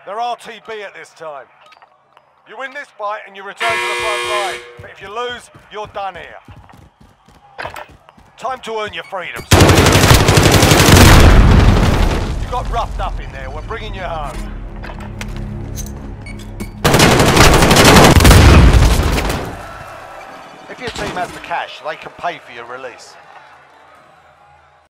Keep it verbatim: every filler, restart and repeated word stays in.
They're R T B at this time. You win this fight and you return to the front line. But if you lose, you're done here. Time to earn your freedoms. You got roughed up in there. We're bringing you home. If your team has the cash, they can pay for your release.